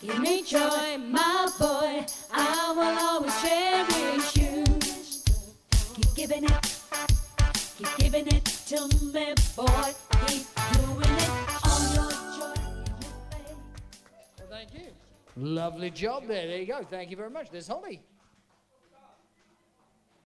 Give me joy, my boy. I will always cherish you. Keep giving it to me, boy. Keep doing it. All your joy in your face. Well, thank you. Lovely job there. There you go. Thank you very much. There's Holly.